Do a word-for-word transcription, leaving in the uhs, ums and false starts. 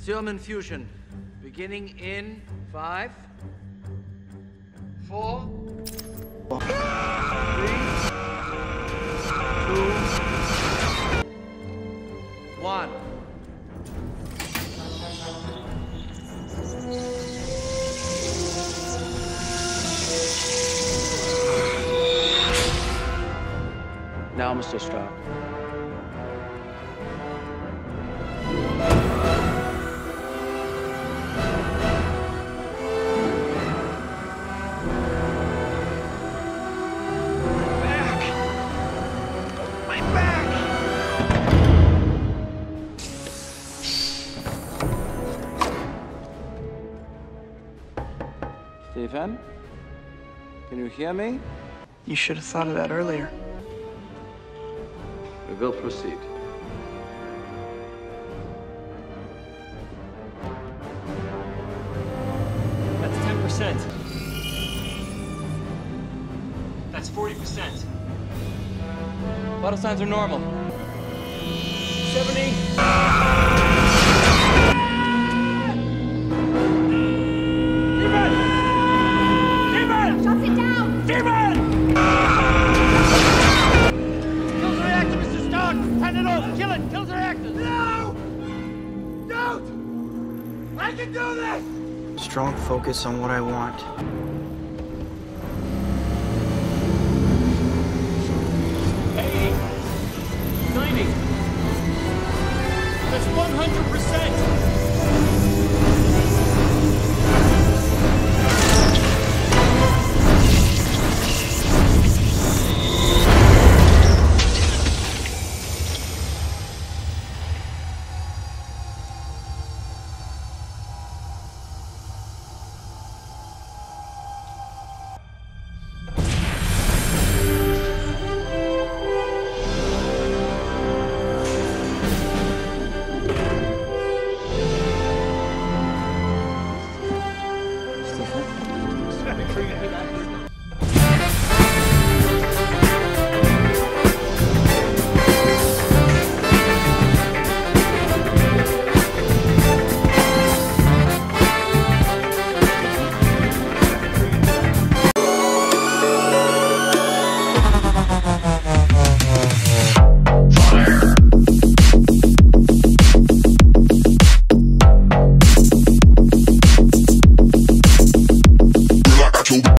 Serum infusion, beginning in five, four, three, two, one. Now, Mister Stark. Stephen? Can you hear me? You should have thought of that earlier. We will proceed. That's ten percent. That's forty percent. Vital signs are normal. seventy. Kill it! Kill the reactors! No! Don't! I can do this! Strong focus on what I want. eighty. ninety. That's one hundred percent!